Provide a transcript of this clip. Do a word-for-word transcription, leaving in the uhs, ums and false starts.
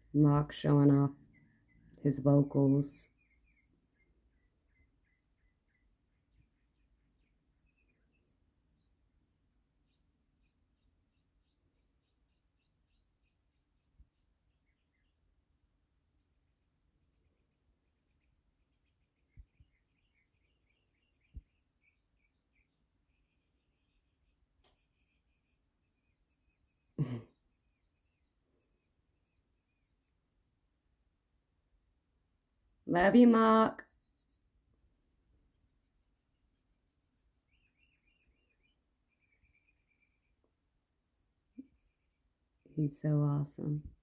Mark showing off his vocals. Love you, Mark. He's so awesome.